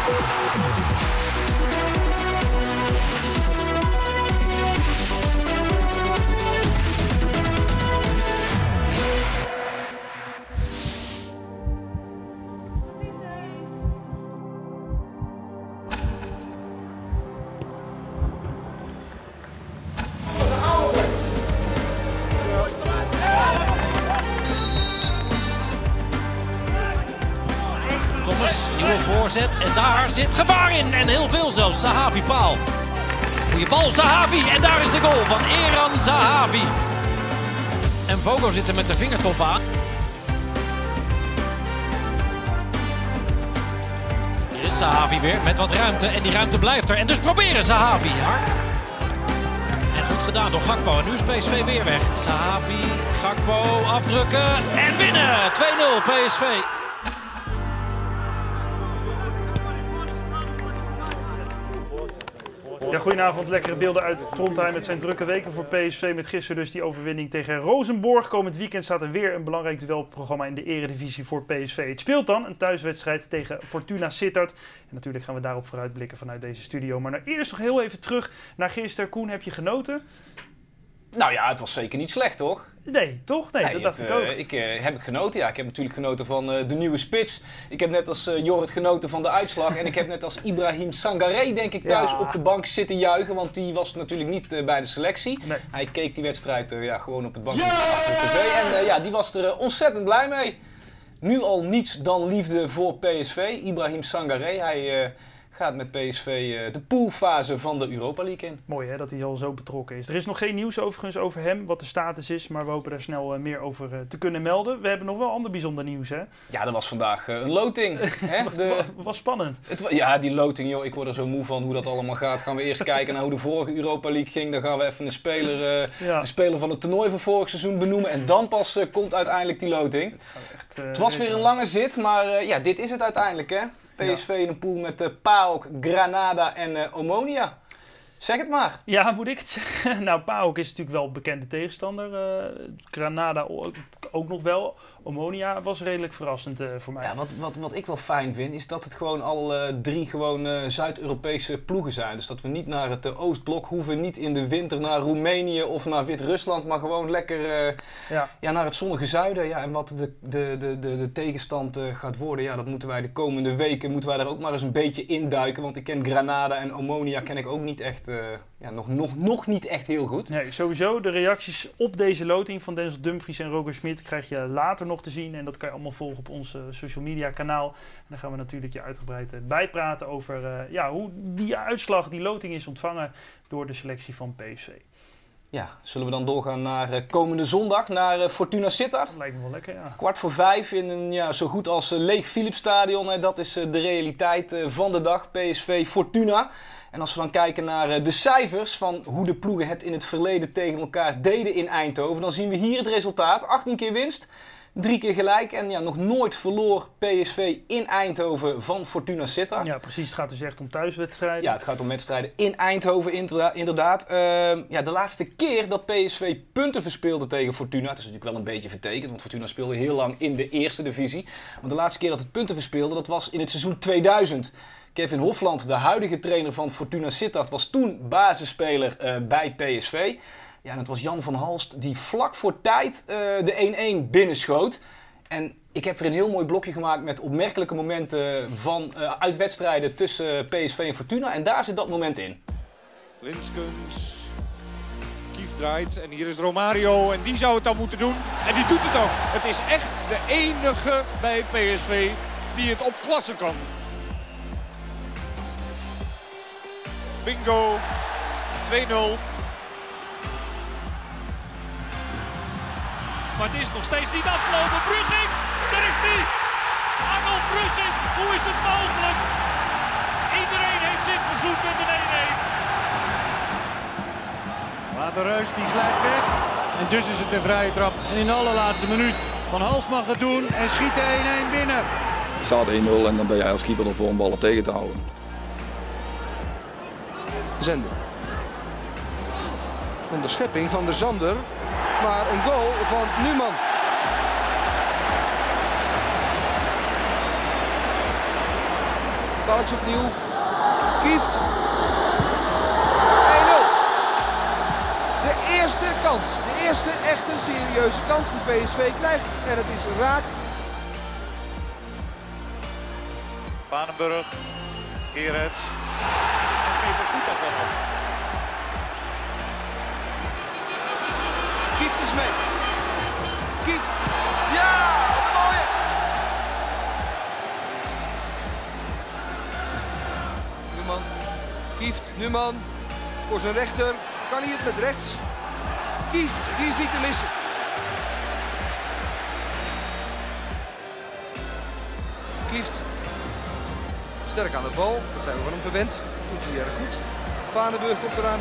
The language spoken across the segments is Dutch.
Nieuwe voorzet en daar zit gevaar in en heel veel zelfs. Zahavi paal. Goeie bal, Zahavi en daar is de goal van Eran Zahavi. En Vogo zit er met de vingertop aan. Hier is Zahavi weer met wat ruimte en die ruimte blijft er. En dus proberen Zahavi hard. En goed gedaan door Gakpo en nu is PSV weer weg. Zahavi, Gakpo, afdrukken en winnen. 2-0 PSV. Ja, goedenavond, lekkere beelden uit Trondheim. Het zijn drukke weken voor PSV met gisteren dus die overwinning tegen Rosenborg. Komend weekend staat er weer een belangrijk duelprogramma in de eredivisie voor PSV. Het speelt dan een thuiswedstrijd tegen Fortuna Sittard. En natuurlijk gaan we daarop vooruitblikken vanuit deze studio. Maar nou eerst nog heel even terug naar gisteren. Koen, heb je genoten? Nou ja, het was zeker niet slecht, toch? Nee, toch? Nee, dat dacht ik ook. Ik heb genoten, ja. Ik heb natuurlijk genoten van de nieuwe spits. Ik heb net als Jorrit genoten van de uitslag. En ik heb net als Ibrahim Sangaré, denk ik, thuis op de bank zitten juichen. Want die was natuurlijk niet bij de selectie. Nee. Hij keek die wedstrijd gewoon op het bankje achter de tv. En die was er ontzettend blij mee. Nu al niets dan liefde voor PSV. Ibrahim Sangaré, hij gaat met PSV de poolfase van de Europa League in. Mooi hè, dat hij al zo betrokken is. Er is nog geen nieuws overigens over hem, wat de status is. Maar we hopen daar snel meer over te kunnen melden. We hebben nog wel ander bijzonder nieuws hè? Ja, er was vandaag een loting. Hè? Het was spannend. Ja, die loting joh, ik word er zo moe van hoe dat allemaal gaat. Gaan we eerst kijken naar hoe de vorige Europa League ging. Dan gaan we even een speler van het toernooi van vorig seizoen benoemen. En dan pas komt uiteindelijk die loting. Het was weer een lange zit, maar dit is het uiteindelijk hè. PSV in een pool met PAOK, Granada en Omonia. Zeg het maar. Ja, moet ik het zeggen? Nou, PAOK is natuurlijk wel een bekende tegenstander. Granada ook nog wel. Omonia was redelijk verrassend voor mij. Ja, wat ik wel fijn vind, is dat het gewoon alle drie Zuid-Europese ploegen zijn. Dus dat we niet naar het Oostblok hoeven, niet in de winter naar Roemenië of naar Wit-Rusland, maar gewoon lekker naar het zonnige zuiden. Ja, en wat de tegenstand gaat worden, ja, dat moeten wij de komende weken daar ook maar eens een beetje induiken. Want ik ken Granada en Omonia ken ik ook niet echt. Nog niet echt heel goed. Nee, sowieso de reacties op deze loting van Denzel Dumfries en Roger Smit krijg je later nog te zien. En dat kan je allemaal volgen op ons social media kanaal. En dan gaan we natuurlijk je uitgebreid bijpraten over hoe die uitslag, die loting is ontvangen door de selectie van PSV. Ja, zullen we dan doorgaan naar komende zondag, naar Fortuna Sittard? Dat lijkt me wel lekker, ja. 4:15 in een zo goed als leeg Philipsstadion. Dat is de realiteit van de dag, PSV Fortuna. En als we dan kijken naar de cijfers van hoe de ploegen het in het verleden tegen elkaar deden in Eindhoven, dan zien we hier het resultaat. 18 keer winst, 3 keer gelijk en nog nooit verloor PSV in Eindhoven van Fortuna Sittard. Ja, precies. Het gaat dus echt om thuiswedstrijden. Ja, het gaat om wedstrijden in Eindhoven inderdaad. De laatste keer dat PSV punten verspeelde tegen Fortuna, het is natuurlijk wel een beetje vertekend, want Fortuna speelde heel lang in de eerste divisie. Maar de laatste keer dat het punten verspeelde, dat was in het seizoen 2000. Kevin Hofland, de huidige trainer van Fortuna Sittard, was toen basisspeler bij PSV. Ja, en het was Jan van Halst die vlak voor tijd de 1-1 binnenschoot. En ik heb weer een heel mooi blokje gemaakt met opmerkelijke momenten uit wedstrijden tussen PSV en Fortuna. En daar zit dat moment in. Linskens. Kief draait en hier is Romario en die zou het dan moeten doen. En die doet het ook. Het is echt de enige bij PSV die het op klasse kan. Bingo. 2-0. Maar het is nog steeds niet afgelopen. Brugging, daar is die! Arnold Brugging, hoe is het mogelijk? Iedereen heeft zich verzoend met een 1-1. Waterreus die slijt weg. En dus is het een vrije trap. En in de allerlaatste minuut. Van Hals mag het doen en schiet de 1-1 binnen. Het staat 1-0 en dan ben jij als keeper ervoor om ballen tegen te houden. Zender. Onderschepping van de Zander. Maar een goal van Numan. Balletje opnieuw. Kieft. 1-0. De eerste kans. De eerste echte serieuze kans die PSV krijgt. En het is raak. Vanenburg, Gerets. En Schepers doet dat dan ook. Kieft is mee. Kieft. Ja, wat een mooie. Numan. Kieft, Numan. Voor zijn rechter. Kan hij het met rechts? Kieft, die is niet te missen. Kieft. Sterk aan de bal, dat zijn we van hem gewend. Doet hij erg goed. Vanenburg komt eraan.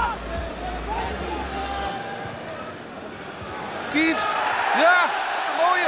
Kieft. Ja, een mooie.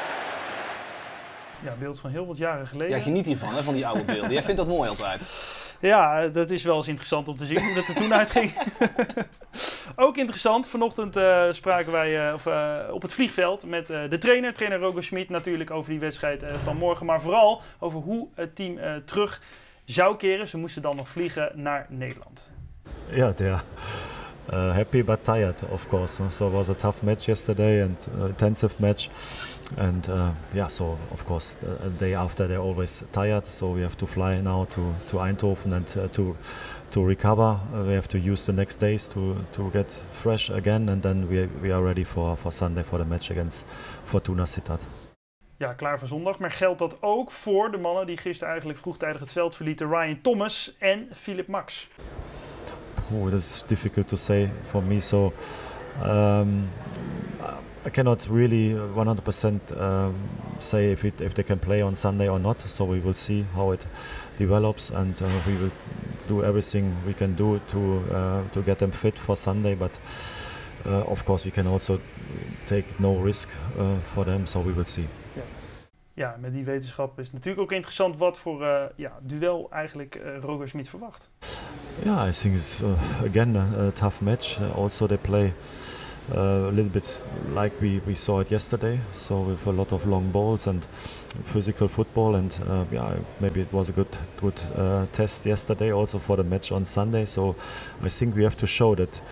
Ja, beeld van heel wat jaren geleden. Ja, geniet hiervan, hè, van die oude beelden. Jij vindt dat mooi altijd. Ja, dat is wel eens interessant om te zien hoe dat er toen uitging. Ook interessant, vanochtend spraken wij op het vliegveld met de trainer Roger Schmid, natuurlijk over die wedstrijd van morgen. Maar vooral over hoe het team terug zou keren. Ze moesten dan nog vliegen naar Nederland. Yeah, they are happy but tired, of course. So it was a tough match yesterday and intensive match. And yeah, so of course a day after they're always tired. So we have to fly now to Eindhoven and to recover. We have to use the next days to get fresh again. And then we are ready for Sunday for the match against Fortuna Sittard. Ja, klaar voor zondag. Maar geldt dat ook voor de mannen die gisteren eigenlijk vroegtijdig het veld verlieten? Ryan Thomas en Philip Max. Oh, that's difficult to say for me. So I cannot really 100% say if they can play on Sunday or not. So we will see how it develops, and we will do everything we can do to get them fit for Sunday. But of course, we can also take no risk for them. So we will see. Ja, met die wetenschap is natuurlijk ook interessant wat voor duel eigenlijk Roger Schmid verwacht. Yeah, I think it's again a tough match. Also they play a little bit like we saw it yesterday. So with a lot of long balls and physical football, and yeah, maybe it was a good test yesterday also for the match on Sunday. So I think we have to show that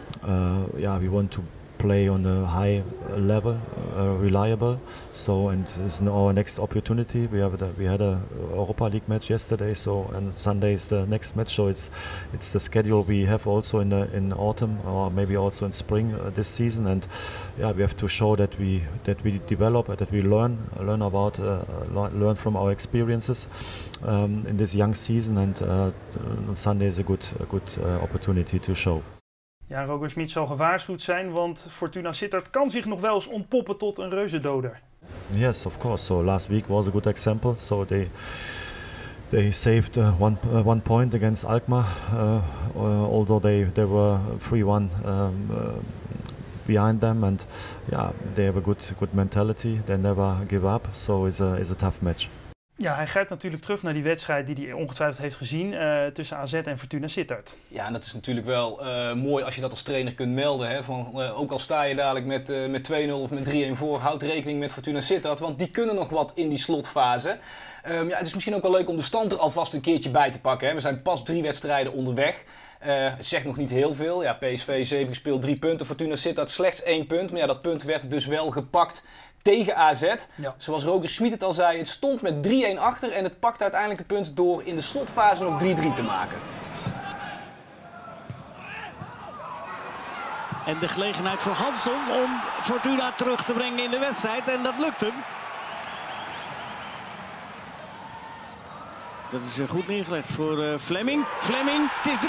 we want to play on a high level, reliable. So, and it's our next opportunity. We had a Europa League match yesterday. So, and Sunday is the next match. So it's the schedule we have also in autumn or maybe also in spring this season. And yeah, we have to show that we develop, that we learn about learn from our experiences in this young season. And Sunday is a good opportunity to show. Ja, Roger Schmid zal gewaarschuwd zijn, want Fortuna Sittard kan zich nog wel eens ontpoppen tot een reuzendoder. Yes, of course. So last week was a good example. So they saved one point against Alkmaar, although they were 3-1 behind them, and yeah, they have a good mentality. They never give up. So it's a tough match. Ja, hij grijpt natuurlijk terug naar die wedstrijd die hij ongetwijfeld heeft gezien tussen AZ en Fortuna Sittard. Ja, en dat is natuurlijk wel mooi als je dat als trainer kunt melden. Hè? Ook al sta je dadelijk met 2-0 of met 3-1 voor, houd rekening met Fortuna Sittard, want die kunnen nog wat in die slotfase. Het is misschien ook wel leuk om de stand er alvast een keertje bij te pakken. Hè? We zijn pas 3 wedstrijden onderweg. Het zegt nog niet heel veel. Ja, PSV 7 gespeeld, 3 punten. Fortuna Sittard slechts 1 punt. Maar ja, dat punt werd dus wel gepakt tegen AZ. Ja. Zoals Roger Schmid het al zei, het stond met 3-1 achter en het pakt uiteindelijk het punt door in de slotfase nog 3-3 te maken. En de gelegenheid voor Hansson om Fortuna terug te brengen in de wedstrijd en dat lukt hem. Dat is goed neergelegd voor Fleming. Fleming, het is 3-3.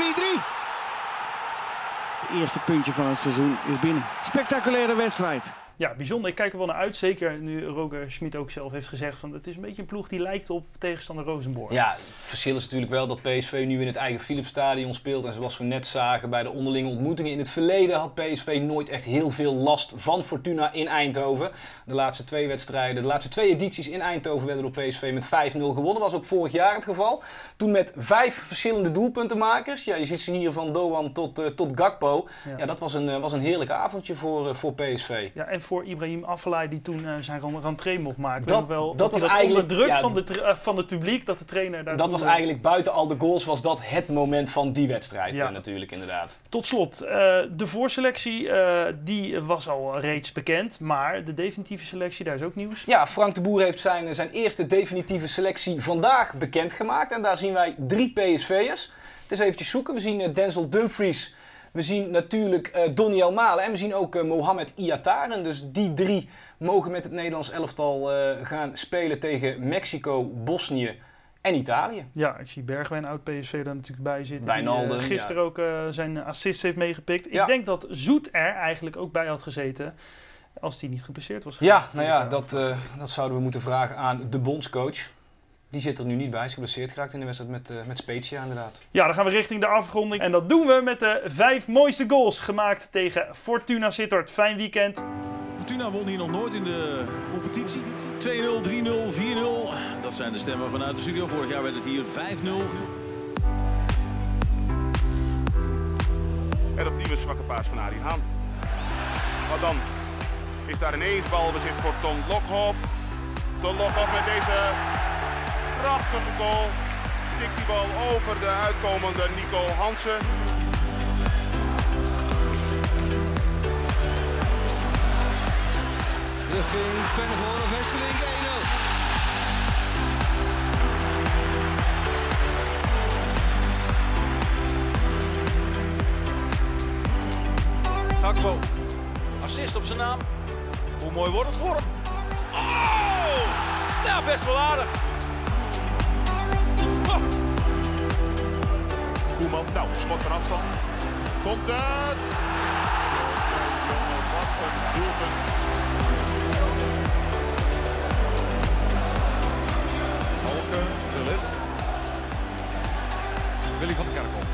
Het eerste puntje van het seizoen is binnen. Spectaculaire wedstrijd. Ja, bijzonder. Ik kijk er wel naar uit. Zeker nu Roger Schmid ook zelf heeft gezegd van het is een beetje een ploeg die lijkt op tegenstander Rosenborg. Ja, het verschil is natuurlijk wel dat PSV nu in het eigen Philipsstadion speelt. En zoals we net zagen bij de onderlinge ontmoetingen in het verleden had PSV nooit echt heel veel last van Fortuna in Eindhoven. De laatste 2 wedstrijden, de laatste 2 edities in Eindhoven werden door PSV met 5-0 gewonnen. Was ook vorig jaar het geval. Toen met 5 verschillende doelpuntenmakers. Ja, je ziet ze hier van Doan tot Gakpo. Ja, dat was een heerlijk avondje voor PSV. Ja, en voor Ibrahim Afellay die toen zijn rentree mocht maken. Dat was eigenlijk onder druk van het publiek dat de trainer daar. Dat was eigenlijk buiten al de goals was dat het moment van die wedstrijd natuurlijk inderdaad. Tot slot, de voorselectie die was al reeds bekend, maar de definitieve selectie, daar is ook nieuws. Ja, Frank de Boer heeft zijn eerste definitieve selectie vandaag bekendgemaakt en daar zien wij 3 PSV'ers. Het is eventjes zoeken. We zien Denzel Dumfries, we zien natuurlijk Donny Almalen en we zien ook Mohamed Iataren. Dus die 3 mogen met het Nederlands elftal gaan spelen tegen Mexico, Bosnië en Italië. Ja, ik zie Bergwijn, oud-PSV, daar natuurlijk bij zitten. Wijnaldum, die gisteren ook zijn assists heeft meegepikt. Ik denk dat Zoet er eigenlijk ook bij had gezeten als hij niet geblesseerd was. Ja, nou ja, dat zouden we moeten vragen aan de bondscoach. Die zit er nu niet bij, is geblesseerd geraakt in de wedstrijd met Spezia inderdaad. Ja, dan gaan we richting de afronding. En dat doen we met de 5 mooiste goals gemaakt tegen Fortuna Sittard. Fijn weekend. Fortuna won hier nog nooit in de competitie. 2-0, 3-0, 4-0. Dat zijn de stemmen vanuit de studio. Vorig jaar werd het hier 5-0. En opnieuw een zwakke paas van Arie Haan. Maar dan is daar ineens balbezit voor Ton Lokhoff. Ton Lokhoff met deze prachtige goal. Tikt die bal over de uitkomende Nico Hansen. Richting Vennegoor of Hesselink 1-0. Gakpo. Assist op zijn naam. Hoe mooi wordt het voor hem? Oh! Ja, best wel aardig. Oh. Koeman, nou, schot van afstand. Komt het! Wat een doelpunt. Holker, de lid. Willy van der Kerkhoff.